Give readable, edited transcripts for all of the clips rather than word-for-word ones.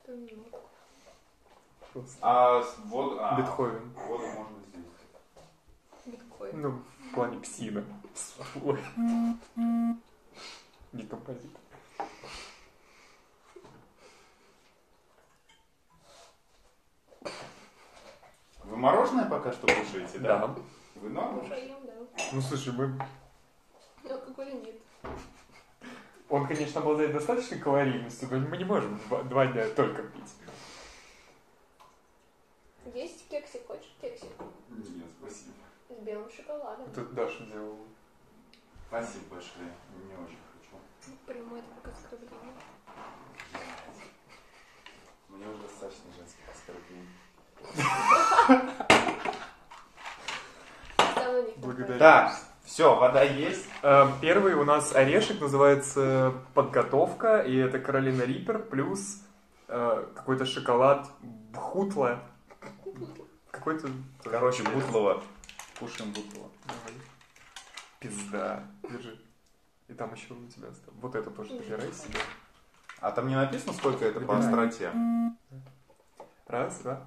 Что минутку. Бетховен. Воду можно съесть. Биткоин. Ну, в плане псина. Ой. Не композит. Вы мороженое пока что кушаете, да? Да. Вы норм? Кушаем, да. Ну, слушай, мы... Но алкоголя нет. Он, конечно, обладает достаточной калорийностью, но мы не можем 2 дня только пить. Есть кексик? Хочешь кексик? Нет, спасибо. С белым шоколадом. Это Даша делала. Спасибо большое. Не очень хочу. Приму это как оскорбление. Мне уже достаточно женских оскорблений. Благодарю. Так, все, вода есть. Первый у нас орешек, называется подготовка, и это Каролина Риппер плюс какой-то шоколад Бхутла. Какой-то... Короче, Бутлова. Кушаем Бутлова. Давай. Пизда. Держи. И там еще у тебя... Вот это тоже забирай себе. А там не написано, сколько это по Выбирай. остроте? Раз, два.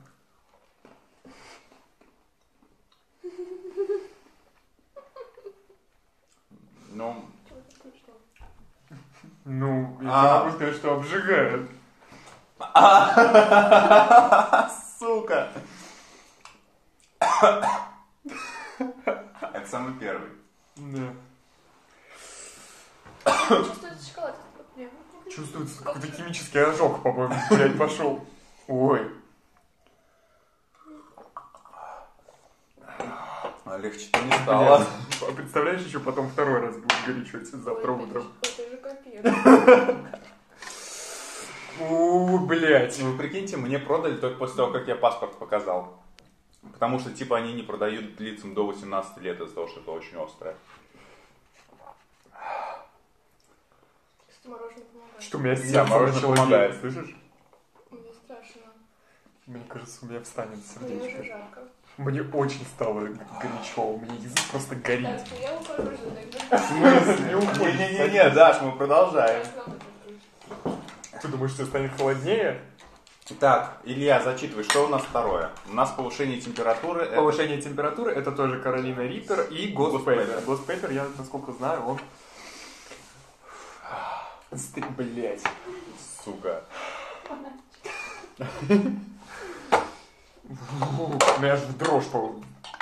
Ну, Ну, я могу сказать, что обжигает. сука. Это самый первый. Да. Чувствуется шоколад. Чувствуется какой-то химический ожог, по-моему, блядь, пошел. Ой. А легче-то не стало. Блядь, а представляешь, еще потом второй раз будет горячо завтра утром. Это же капец. Блядь. Вы прикиньте, мне продали только после того, как я паспорт показал. Потому что, типа, они не продают лицам до 18 лет из-за того, что это очень острое. Кстати, мороженое помогает. Что у меня Да, сердце мороженое начало помогает. бить, слышишь? Мне страшно. Мне кажется, у меня встанет Мне уже сердечко. жарко. Мне очень стало горячо, у меня язык просто горит. Так, я ухожу тогда. В смысле? Не уходит. Не-не-не, Даш, мы продолжаем. Ты думаешь, что станет холоднее? Так, Илья, зачитывай, что у нас второе? У нас повышение температуры. Повышение температуры, это тоже Каролина Риппер и Ghost Pepper. Ghost Pepper, я, насколько знаю, он... Блять. Сука. У меня аж дрожь по...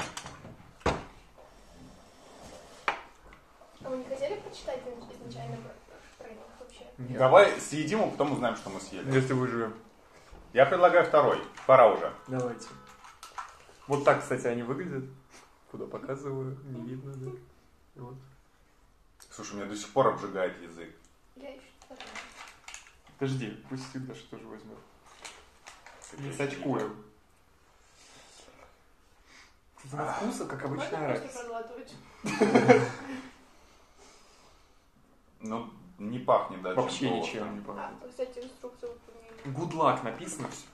А вы не хотели почитать изначально про тренинг вообще? Давай съедим, а потом узнаем, что мы съели. Если выживем. Я предлагаю второй. Пора уже. Давайте. Вот так, кстати, они выглядят. Куда показываю, не видно, да. И вот. Слушай, меня до сих пор обжигает язык. Я еще второй. Подожди, пусть Даша тоже возьмет. Не сачкуем. На вкуса, как обычно, Можно арахис. просто проглатывать? Ну, не пахнет даже. Вообще ничем не пахнет. А, кстати, инструкцию выполнили. Good luck написано все.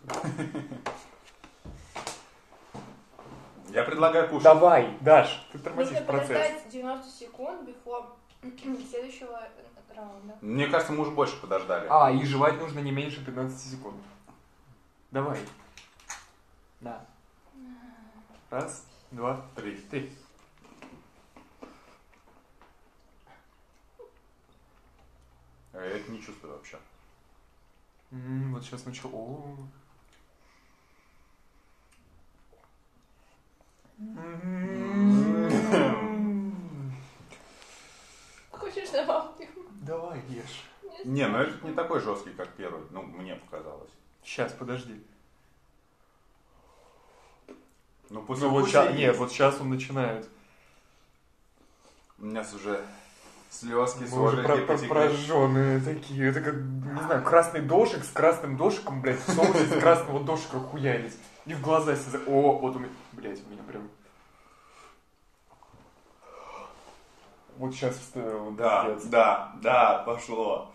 Я предлагаю кушать. Давай, Даш, ты тормозишь Нужно процесс. подождать 90 секунд before следующего раунда. Мне кажется, мы уже больше подождали. А, и жевать нужно не меньше 15 секунд. Давай. Да. Раз, два, Три. три. А я это не чувствую вообще. Вот сейчас начал. О. Хочешь добавки? Давай, ешь. Не, ну этот не такой жесткий, как первый. Ну, мне показалось. Сейчас, подожди. Ну, после Ну вот вкуса сейчас, есть. нет, вот сейчас он начинает. У меня уже слезки, Мы уже сожрали потекли. прожженные такие. Это как, не знаю, красный дошик с красным дошиком, блядь, в соусе с красного дошика хуярить. И в глаза себе. О, вот у меня, блядь, у меня прям. Вот сейчас вставил. Да, пошло.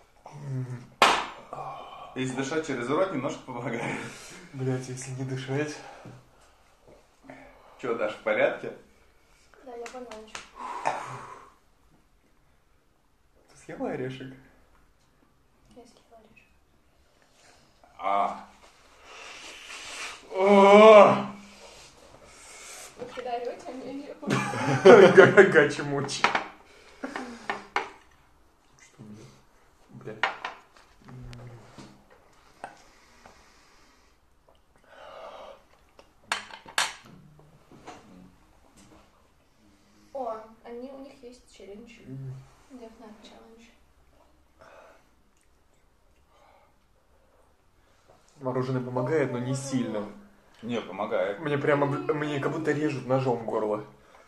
Если дышать через рот, немножко помогает. Блядь, если не дышать. Че, Даш, в порядке? Да, я бананчик. Ты съела орешек? Я съела орешек. Гачи-мучи. Что у меня? Бля. О, у них есть челлендж. Death Knight Challenge. Мороженое помогает, но не сильно. Не, помогает. Мне как будто режут ножом горло.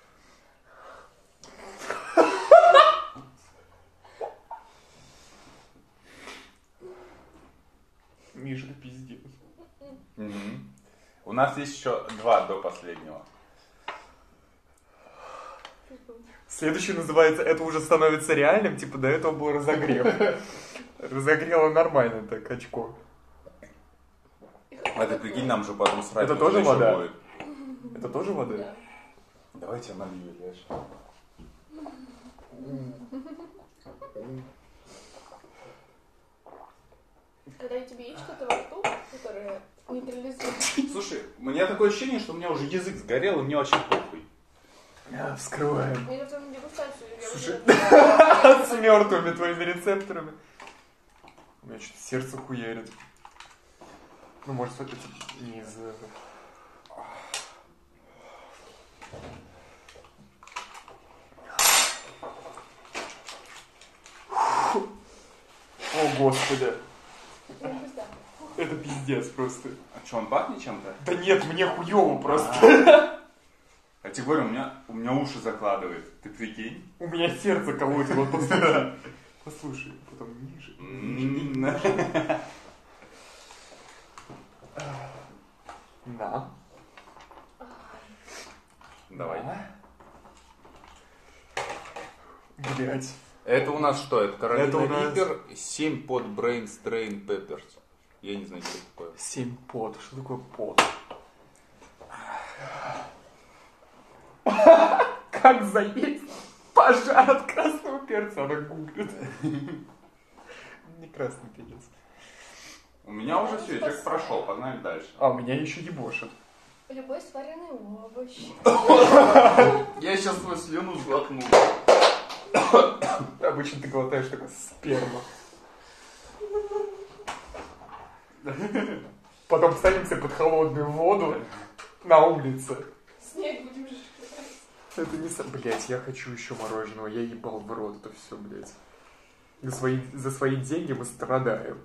Миша, пиздец. У нас есть еще 2 до последнего. Следующий называется «Это уже становится реальным», типа до этого был разогрев. Разогрело нормально так очко. А ты прикинь, нам же потом срать. Это тоже еще вода? будет. Это тоже вода? Да. Давайте я налью, Леш. Когда у тебя есть что-то во рту, которое нейтрализует. Слушай, у меня такое ощущение, что у меня уже язык сгорел, и мне вообще похуй. Вскрываем. Я потом дегустацию я Слушай, уже... с мертвыми твоими рецепторами. У меня что-то сердце хуярит. Ну, может, это не из... О, Господи. Дегуста. Это пиздец просто. А что, он пахнет чем-то? Да нет, мне хуёво просто. Я тебе говорю, у меня уши закладывает. Ты прикинь? У меня сердце колотит, вот послушай. Послушай, потом ниже. Да. Давай. Блять. Это у нас что? Это Каролина Это у нас- Риппер, 7 под Brain Strain Peppers. Я не знаю, что это такое. 7 пот. Что такое пот? Как заесть пожар от красного перца? Она гуглит. Не красный перец. У меня уже все, эффект прошел, погнали дальше. А у меня еще ебошит. Любой сваренный овощ. Я сейчас свою слюну сглотну. Обычно ты глотаешь такой сперма. Потом садимся под холодную воду на улице. Снег будем жрать. Это не... Блять, я хочу еще мороженого. Я ебал в рот это все, блять. За свои деньги мы страдаем.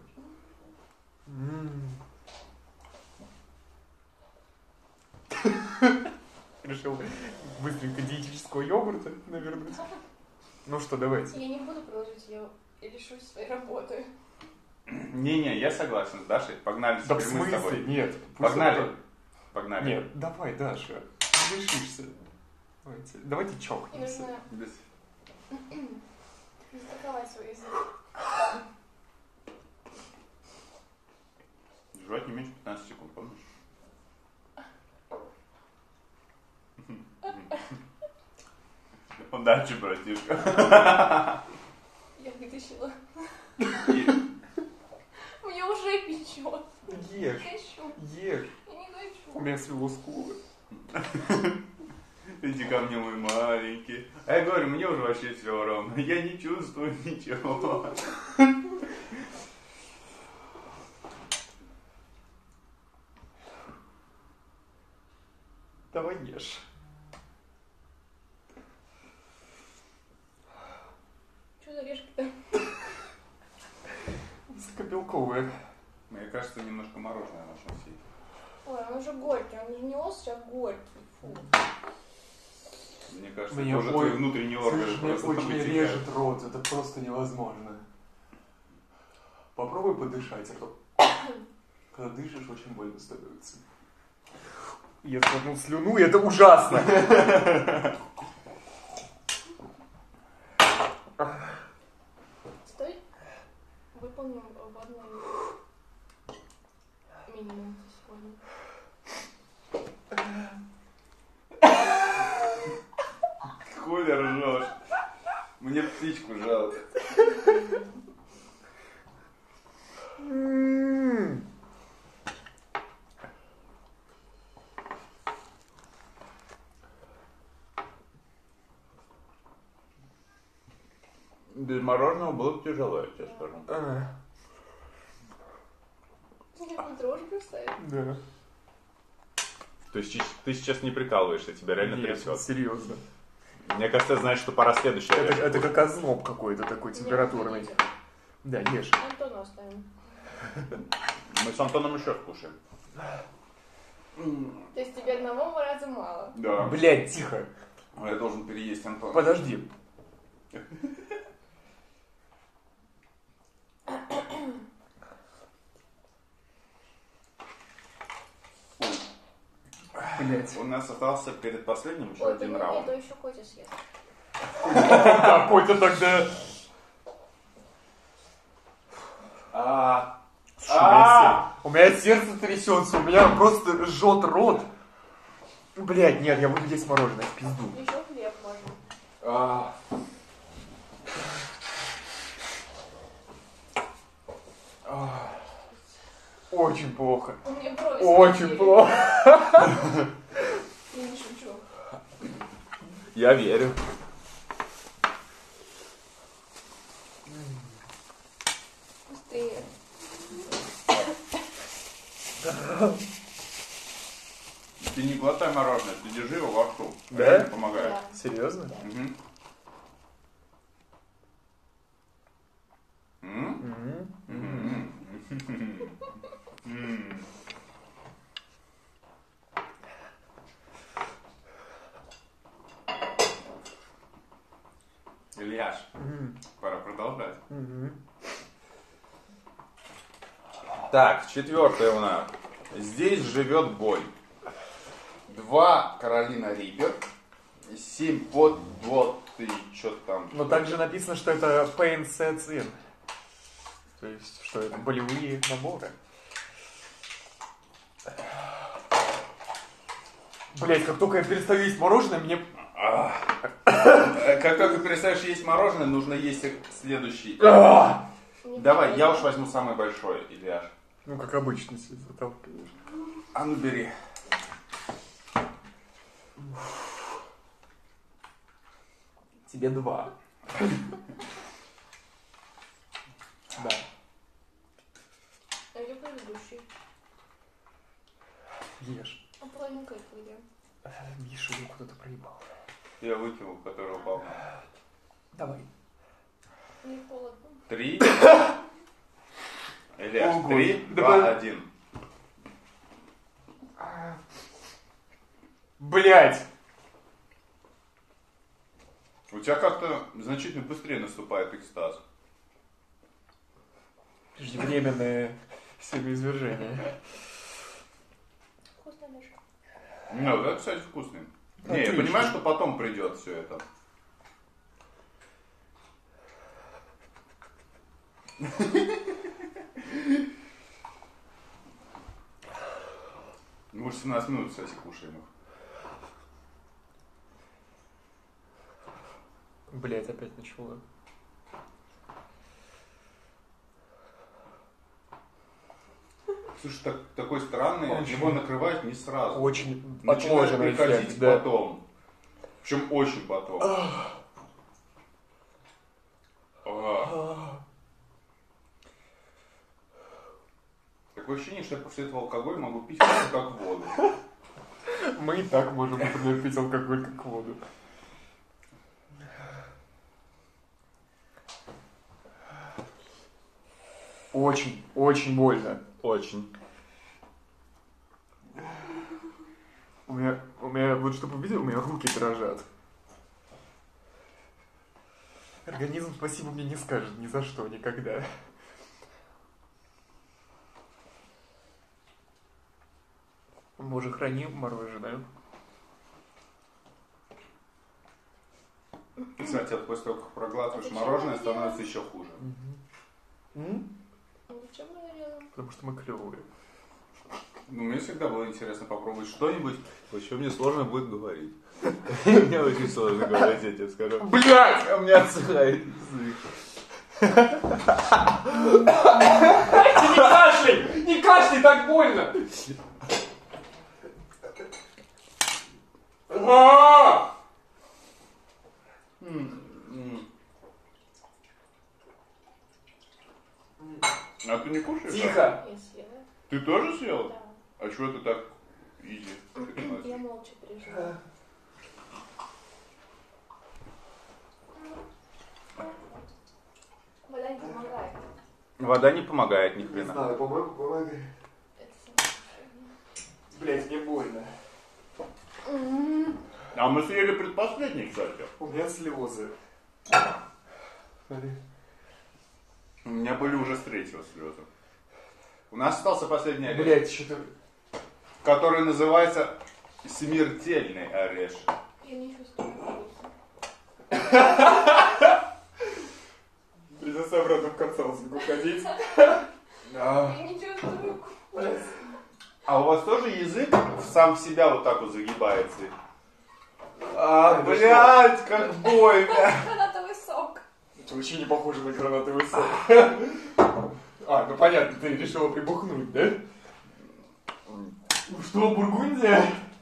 Решил быстренько диетического йогурта навернуть. Ну что, давайте. Я не буду продолжить, я лишусь своей работы. Не-не, я согласен с Дашей. Погнали Да в теперь мы с тобой. смысле? Нет. Погнали. Погнали. Нет, давай, Даша. Не решишься. Давайте И чокнемся. нужно Без- застраховать свой язык. Жрать не меньше 15 секунд, помнишь? Удачи, братишка. Я вытащила. И- Мне уже печет. Ешь, Хочу. ешь. Я не У хочу. меня свело скулы. Иди ко мне, мой маленький. А я говорю, мне уже вообще все равно. Я не чувствую ничего. Давай ешь. Что за решки-то? Высокобелковые. Мне кажется, немножко мороженое нужно съесть. Ой, он уже горький. Он же не острый, а горький. Фу. Мне кажется, Мне это уже ой- твои внутренние органы Слышь, мне просто очень там вытекают. режет рот, это просто невозможно. Попробуй подышать, а то когда дышишь, очень больно становится. Я сглотнул слюну, и это ужасно. Стой. Выполним водный минимум сегодня. Хули ржешь? Мне птичку жалко. Без мороженого было бы тяжело, я тебе скажу. Как на дрожь бросает. Да. То есть ты сейчас не прикалываешься, тебя реально Нет, трясет. серьезно. Мне кажется, знаешь, что пора следующее. Это как озноб какой-то такой температурный. Нет, Да, ешь. Антону оставим. Мы с Антоном еще скушаем. То есть тебе одного раза мало. Да. Блядь, тихо. Я должен переесть Антона. Подожди. Блядь. У нас остался перед последним еще Ой, один блин, раунд. то еще Котя съест. Да, Котя тогда... У меня сердце трясется, у меня просто жжет рот. Блядь, нет, я буду есть мороженое, в пизду. Еще хлеб можно. Очень плохо. У меня брови Очень скрутили. плохо. Я не шучу. Я верю. Быстрее. Ты не глотай мороженое, ты держи его во рту. Да? Реально помогает. Да. Серьезно? Мгм. Ильяш, пора продолжать. Так, четвертое у нас. Здесь живет бой. 2 Каролина Риппер, 7 под и что-то там. Но также написано, что это PNC. То есть, что это болевые наборы. Блять, как только я перестаю есть мороженое, мне... Как только перестаешь есть мороженое, нужно есть следующий. Мне Давай, я уж прикольно. возьму самое большое, Ильяш. Ну, как обычно, если заталкиваешь. А ну бери. Тебе 2. Да. А где предыдущий? Ешь. А половинка это где? Миша его куда-то проебал. Я выкинул, который упал. Давай. Мне холодно. 3. Ильяш, Ого. 3, 2, Давай. 1. Блять! У тебя как-то значительно быстрее наступает экстаз. Преждевременное семяизвержение. Вкусная даже. Ну, это, кстати, вкусный. Не, я Отлично. понимаю, что потом придет все это. Мы уже 17 минут, кстати, кушаем их. Блять, опять начало. Слушай, такой странный, Очень. его накрывать не сразу. Очень Начинает отложенный приходить эффект, да. потом. Причем очень потом. Такое ощущение, что я после этого алкоголя могу пить как воду. Мы и так можем, например, пить алкоголь как воду. Очень, очень больно. Очень. У меня, вот чтобы вы видели, у меня руки дрожат. Организм спасибо мне не скажет ни за что, никогда. Боже, храни мороженое. Кстати, вот после того, как проглатываешь Это мороженое, чего мы становится еще хуже. Ну, зачем мы это делаем? Потому что мы клевые. Ну, мне всегда было интересно попробовать что-нибудь. Вообще мне сложно будет говорить. Мне очень сложно говорить, я тебе скажу. Блять! У меня отсыхает язык. Не кашляй! Не кашляй, так больно! А ты не кушаешь? Тихо! Я съела. Ты тоже съел? Да. А чего ты так изи? Я молча переживаю. Вода не помогает. Вода не помогает ни Не хрена. знаю, по-моему, помогает. Это самоуничтожение. Блять, мне больно. А мы съели предпоследний, кстати. У меня слезы. Смотри. У меня были уже с третьего слезы. У нас остался последний орешек, Блять, что-то... который называется смертельный орешек. Я не чувствую вкуса. Придется обратно в концовку ходить. Я не чувствую вкуса. А у вас тоже язык сам в себя вот так вот загибается? Блять! Блядь, как больно! Гранатовый сок. Это вообще не похоже на гранатовый сок. Ну понятно, ты решила прибухнуть, да? Ну что, Бургундия?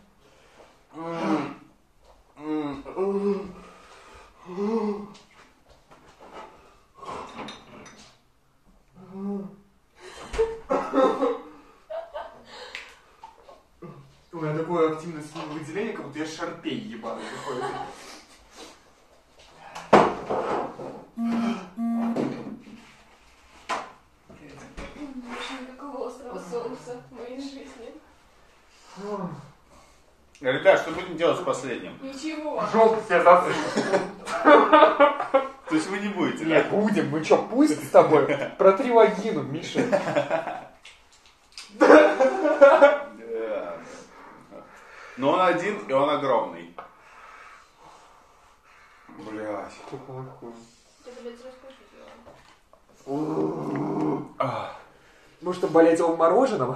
У меня такое активное выделение, как будто я шарпей ебаный выходит. Больше никакого острого соуса в моей жизни. Ребят, что будем делать с последним? Ничего. Жопу себе засыпал. То есть вы не будете, да? Нет, будем. Мы что, пусть с тобой? Протри вагину, Миша. Да. Но он один, и он огромный. Блядь. Ты, блядь, раскусить его. Может, болеть его мороженым?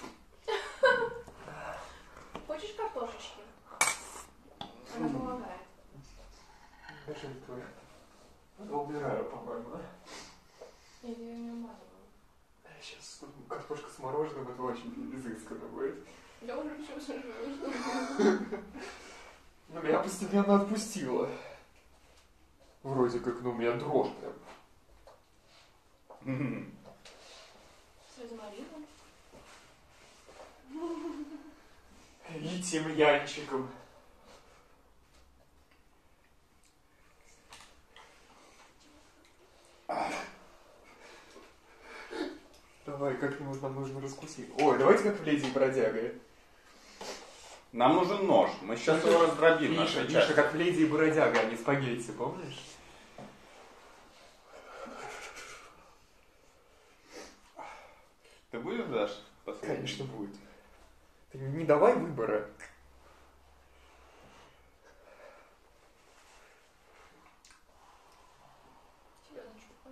Хочешь картошечки? Она помогает. Даже твой. Умираю, по-моему, да? Я ее не умазываю. Сейчас картошка с мороженым, это очень изысканно будет. Я уже чувствую. Но меня постепенно отпустило. Вроде как, меня дрожь прям. С розмарином. И тимьянчиком. Давай, как-нибудь нам нужно раскусить. Ой, давайте как в Леди и Бродяга. Нам нужен нож. Мы сейчас его раздробим на Миша, две части. как в Леди и Бродяга, а не спагетти, помнишь? Ты будешь, Даш? Конечно, будет. Ты не давай выбора. Серьезно, штука.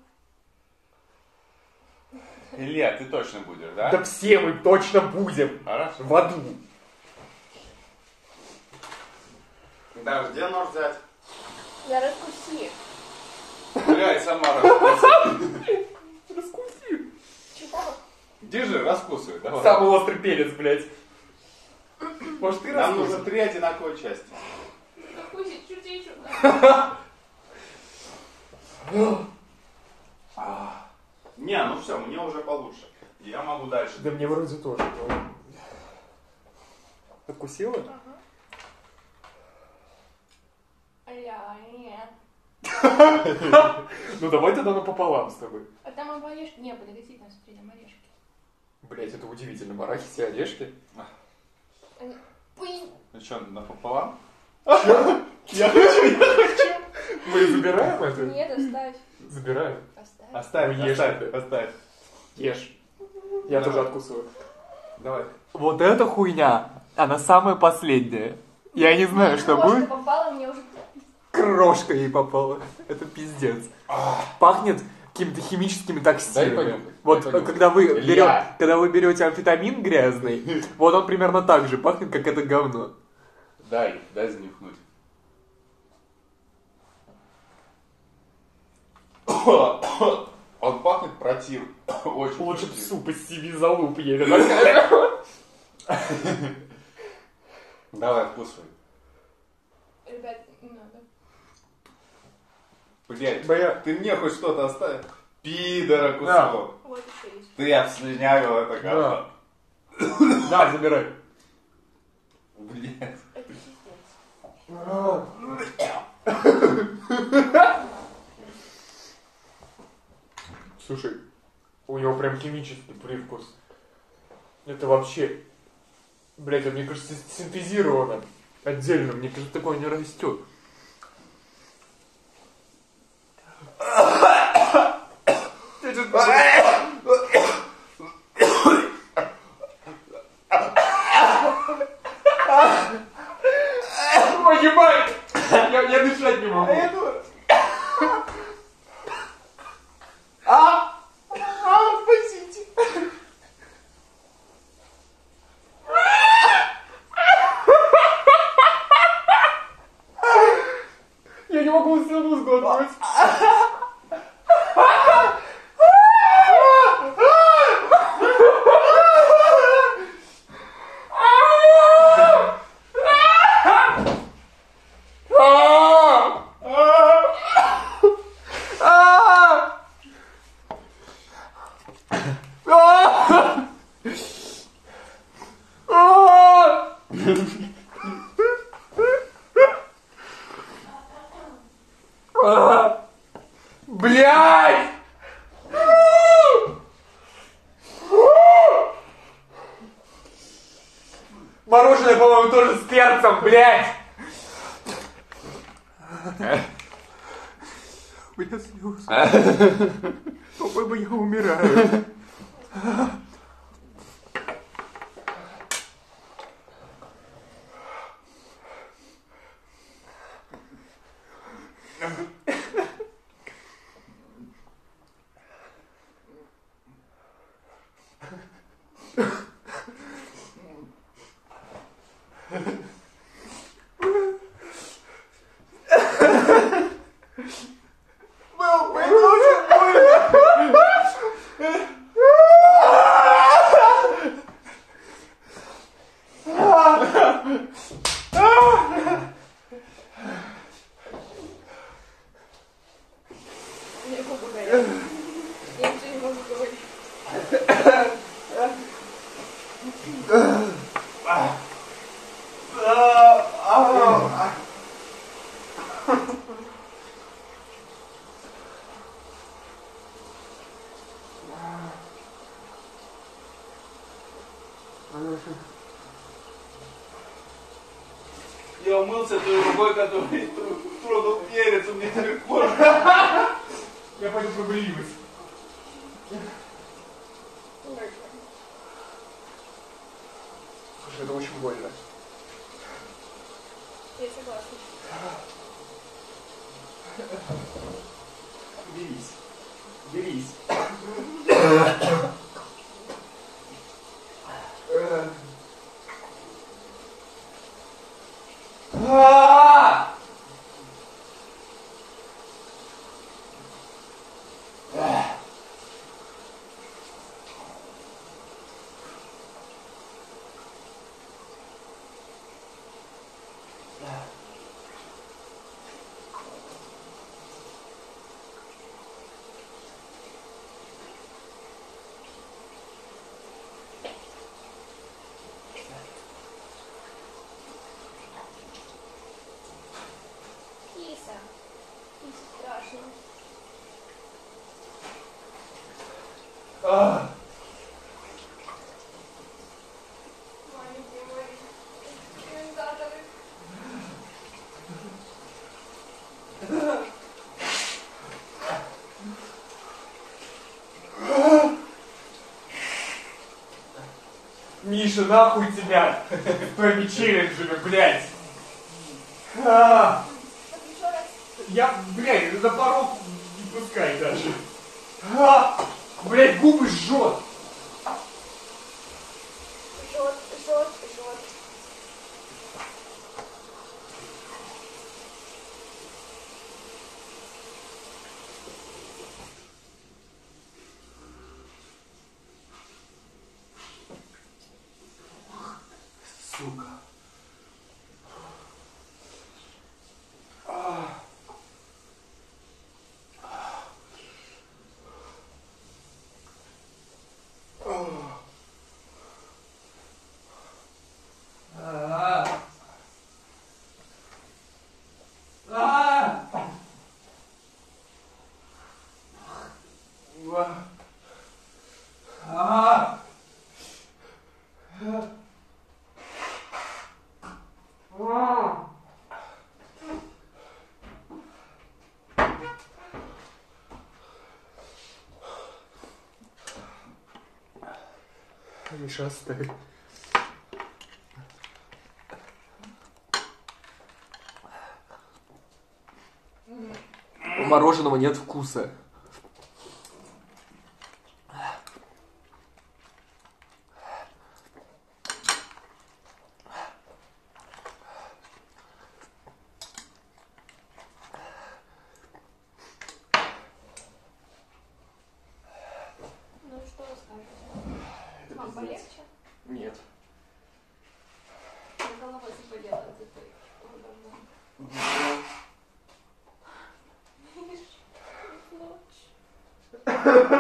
Илья, ты точно будешь, да? Да все мы точно будем Хорошо. в аду. Да, где нож взять? Да раскуси. Блядь, сама раскусывай. Раскуси. Чего? Держи, раскусывай, давай. Самый острый перец, блядь. Может, ты Нам раскусишь? нужно 3 одинаковые части. Раскусить чуть-чуть. Не, ну все, мне уже получше. Я могу дальше. Да мне вроде тоже. Откусила? Ага. Аля, нет. Ну давай тогда напополам с тобой. А там орешки. Не, подожди, там смотри, там орешки. Блять, это удивительно. Арахис и орешки. Пынь. Ну что, напополам? Я хочу. Мы забираем это? Нет, оставь. Забираем. Оставь. Оставь, Ну, ешь оставь, ты. оставь. Ешь. Я тоже откусываю. Давай. Вот эта хуйня, она самая последняя. Я не знаю, что Крошка будет. попала, мне уже... Крошка ей попала. Это пиздец. Пахнет какими-то химическими токсинами. понюхать, Вот дай понюхать. когда вы берете амфетамин грязный, вот он примерно так же пахнет, как это говно. Дай занюхнуть. Он пахнет противно. Очень Лучше противно. суп из семи залуп ели. Давай, вкусывай. Ребят, не надо. Блядь, Бля. ты мне хоть что-то оставь. Пидора кусок. Вот еще есть. Ты обслюнявил это говно. Да, забирай. Блядь. Это пиздец. Слушай, у него прям химический привкус. Это вообще, блядь, это, мне кажется, синтезировано отдельно. Мне кажется, такое не растет. Ой, ебать! Я дышать не могу. Спасите. Я не могу слюну сглотнуть. Блядь! Мороженое, по-моему, тоже с перцем, блядь! У меня слезы. По-моему, я умираю. Мне губы горят. Я ничего не могу говорить. Я умылся той рукой, который трогал перец, у меня легко. Я пойду проблемаюсь. Слушай, это очень больно. Я согласна. Берись. Берись. Киса. Киса страшно. Маленькие мои комментаторы. Миша, нахуй тебя! Твоими челленджами, блядь! Так, еще раз. Я, блядь, за порог не пускай даже. Блядь, губы жжет! Жжет, жжет, жжет. Сука. Миша, оставь. У мороженого нет вкуса. Ну что вы скажете? Вам полегче? Нет. Голова заболела от этой ударной. Видишь, ночь.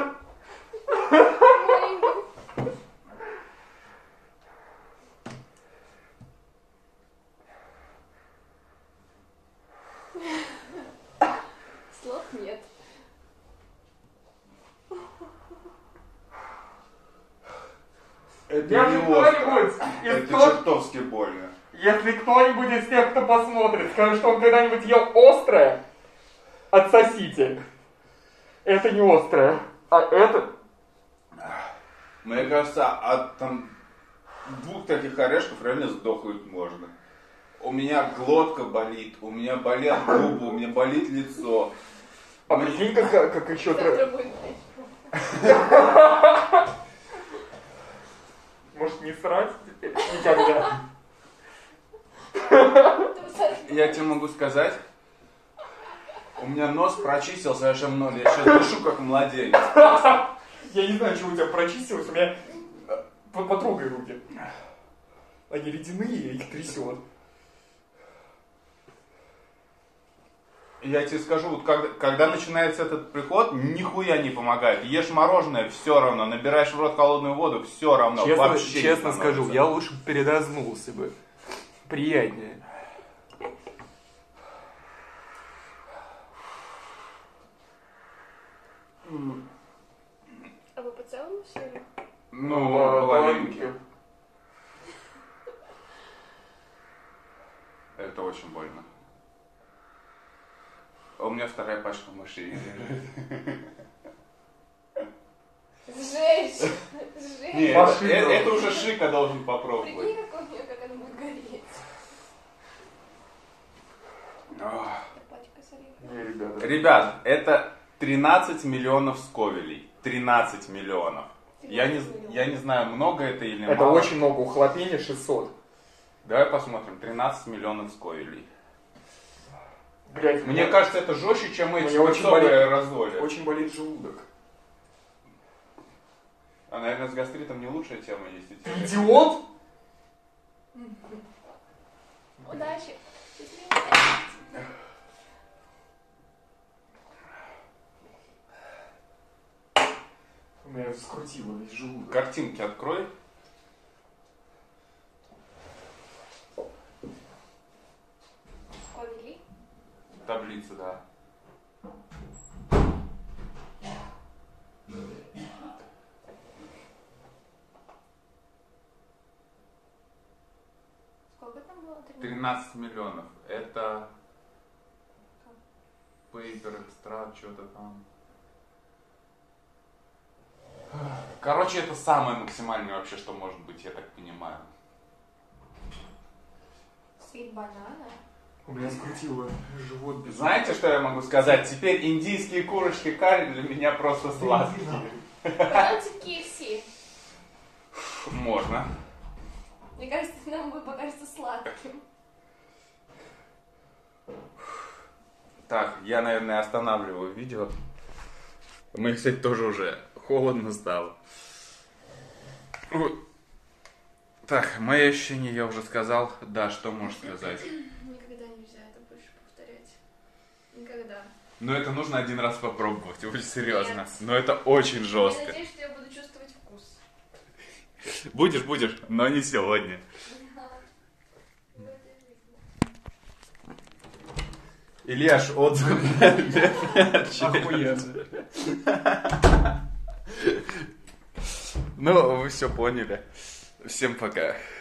Слов нет. Это Если не остро. кто-нибудь Это из тот- чертовски больно. Если кто-нибудь из тех, кто посмотрит, скажет, что он когда-нибудь ел острое, отсосите. Это не острое, а это... Мне кажется, от там 2 таких орешков реально сдохнуть можно. У меня глотка болит, у меня болят губы, у меня болит лицо. А прикинь, как еще... Завтра будет Может, не срать теперь? Никогда. Я тебе могу сказать, у меня нос прочистился аж много. Я сейчас дышу как младенец. Я не знаю, что у тебя прочистилось, у меня... Потрогай руки. Они ледяные, их трясет. Я тебе скажу, вот когда начинается этот приход, нихуя не помогает. Ешь мороженое, все равно. Набираешь в рот холодную воду, все равно. Вообще Честно не скажу, становится. я лучше передознулся бы. Приятнее. А вы по целому съели? Ну, Половинки. половинки. Это очень больно. А у меня 2-я пачка мышей. Сжечь! Не, Сжечь! это уже Шика должен попробовать. Прикинь, как у нее, как она будет гореть. Ах. Пачка с орехами. Не, ребята. Ребят, это 13 миллионов сковелей. 13 миллионов. Я не знаю, много это или мало. Это очень много, у хлопени 600. Давай посмотрим. 13 миллионов сковелей. Блять, Мне кажется, это жестче, чем эти Мне очень пыльцовые болит. раздолья. очень болит желудок. А, наверное, с гастритом не лучшая тема есть. Ты идиот? Удачи! У меня скрутило весь желудок. Картинки открой. Сковели? Таблица, да. Сколько там было? 13 миллионов. Это пейпер, экстракт, что-то там. Короче, это самое максимальное вообще, что может быть, я так понимаю. Свит банана? У меня скрутило живот без... Знаете, что я могу сказать? Теперь индийские курочки карри для меня просто сладкие. Пойдемте в KFC. Можно. Мне кажется, нам будет покажется сладким. Так, я, наверное, останавливаю видео. Мне, кстати, тоже уже холодно стало. Так, мои ощущения я уже сказал. Да, что можешь сказать? Никогда нельзя это больше повторять. Никогда. Но это нужно один раз попробовать, очень серьезно. Нет. Но это очень Я жестко. надеюсь, что я буду чувствовать вкус. Будешь, но не сегодня. Ильяш, отзыв. Охуенно. Ну, вы все поняли. Всем пока.